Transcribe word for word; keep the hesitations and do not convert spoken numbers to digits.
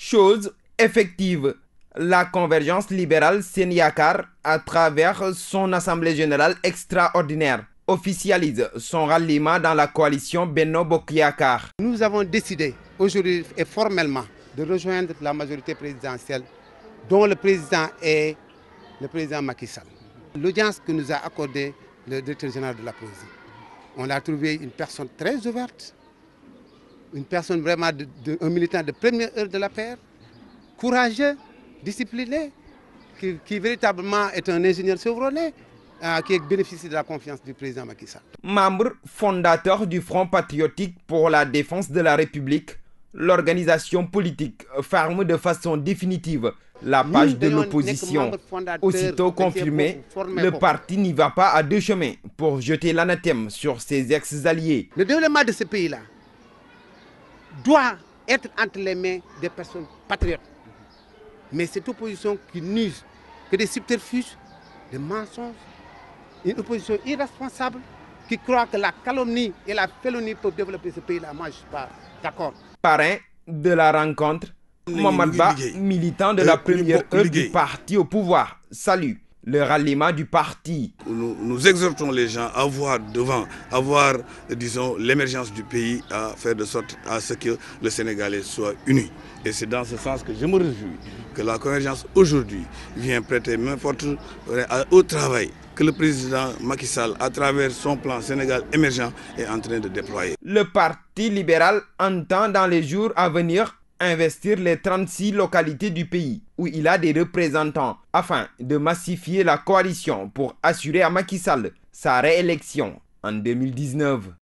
Chose effective. La convergence libérale Sen Yakar, à travers son assemblée générale extraordinaire, officialise son ralliement dans la coalition Benno Bokk Yakaar. Nous avons décidé aujourd'hui et formellement de rejoindre la majorité présidentielle dont le président est le président Macky Sall. L'audience que nous a accordée le directeur général de la police, on a trouvé une personne très ouverte, une personne vraiment, de, de, un militant de première heure de la paix, courageux, discipliné, qui, qui véritablement est un ingénieur chevronné, euh, qui bénéficie de la confiance du président Macky Sall. Membre fondateur du Front patriotique pour la défense de la République, l'organisation politique ferme de façon définitive la page de l'opposition. Aussitôt confirmé, le parti n'y va pas à deux chemins pour jeter l'anathème sur ses ex-alliés. Le développement de ce pays-là doit être entre les mains des personnes patriotes. Mais cette opposition qui n'use que des subterfuges, des mensonges, une opposition irresponsable qui croit que la calomnie et la félonie peuvent développer ce pays-là, moi je ne suis pas d'accord. Parrain de la rencontre, Mohamed Ba, militant de la première heure du parti au pouvoir, salue le ralliement du parti. Nous, nous exhortons les gens à voir devant, à voir, disons, l'émergence du pays, à faire de sorte à ce que le Sénégalais soit uni. Et c'est dans ce sens que je me réjouis que la convergence aujourd'hui vient prêter main forte au travail que le président Macky Sall, à travers son plan Sénégal émergent, est en train de déployer. Le Parti libéral entend dans les jours à venir investir les trente-six localités du pays où il a des représentants afin de massifier la coalition pour assurer à Macky Sall sa réélection en deux mille dix-neuf.